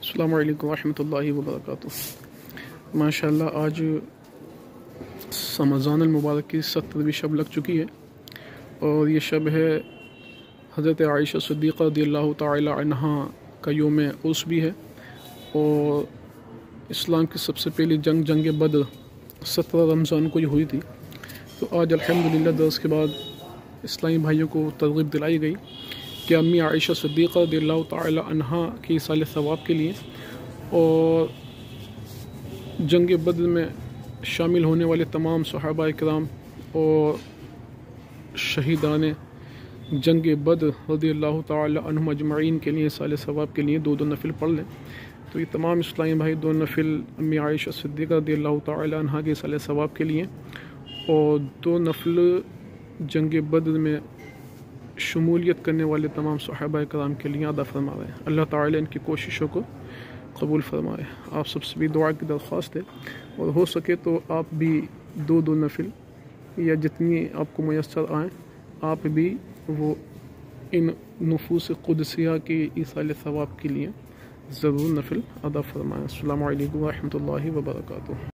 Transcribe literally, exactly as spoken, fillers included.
السلام علیکم ورحمۃ اللہ وبرکاتہ۔ ماشاءاللہ آج رمضان المبارک کی سترویں شب لگ چکی ہے اور یہ شب ہے حضرت عائشہ صدیقہ رضی اللہ تعالی عنہا کا یوم عرس بھی ہے، اور اسلام کی سب سے پہلی جنگ جنگ بدر سترہ رمضان کو ہی ہوئی تھی۔ تو آج الحمدللہ درس کے بعد اسلامی بھائیوں کو ترغیب دلائی گئی کہ امی عائشہ صدیقہ رضی اللہ تعالی عنہا کی ایصال ثواب کے لیے اور جنگ بدر میں شامل ہونے والے تمام صحابہ کرام اور شہیدان جنگ بدر رضی اللہ تعالی عنہم اجمعین کے لیے ایصال ثواب کے لیے دو دو نفل پڑھ لیں۔ تو یہ تمام اسلامی بھائی دو نفل امی عائشہ صدیقہ رضی اللہ تعالی عنہا کے ایصال ثواب کے لیے اور دو نفل جنگ بدر میں شمولیت کرنے والے تمام صحابہ کرام کے لیے ادا فرما رہے ہیں۔ اللہ تعالی ان کی کوششوں کو قبول فرمائے۔ آپ سب سے بھی دعا کی درخواست ہے، اور ہو سکے تو آپ بھی دو دو نفل یا جتنی آپ کو میسر آئیں آپ بھی وہ ان نفوس قدسیہ کی ایصال ثواب کے لیے ضرور نفل ادا فرمائیں۔ السلام علیکم ورحمۃ اللہ وبرکاتہ۔